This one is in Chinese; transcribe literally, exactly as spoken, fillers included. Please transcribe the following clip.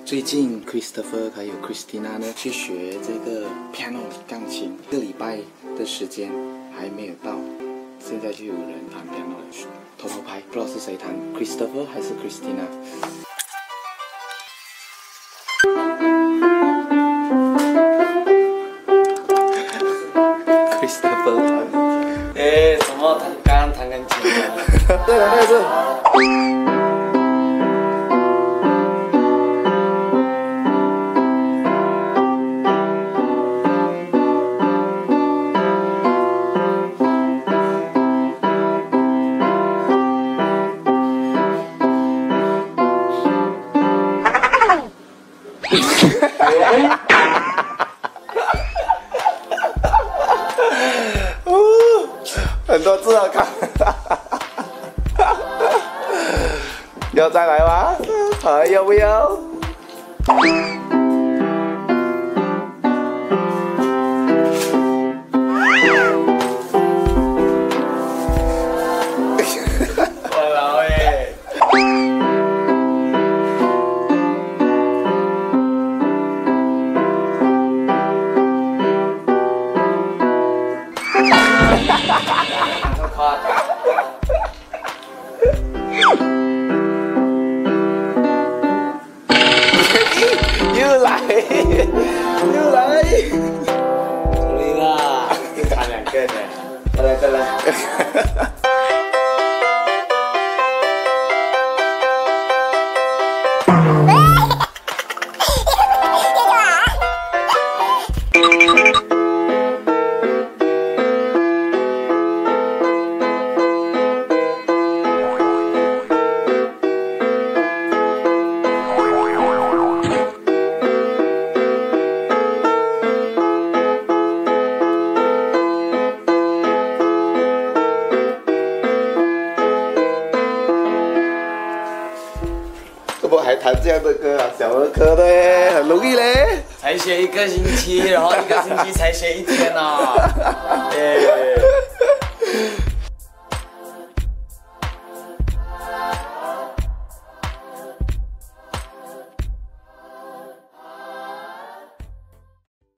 最近 Christopher 还有 Christina 呢去学这个 piano 钢琴，一个礼拜的时间还没有到，现在就有人弹 piano 了，偷偷拍，不知道是谁弹 Christopher 还是 Christina。 Christopher 哎，怎么他刚刚弹钢琴啊？ 对了，那个是。 很多字要看，要再来吗？还要不要？ 我老耶！ 又来，又来， 努力啦，弹两个呢，再来再来。 怎么还弹这样的歌啊？小儿科的耶，很容易嘞。 才学一个星期，然后一个星期才学一天啊！哎。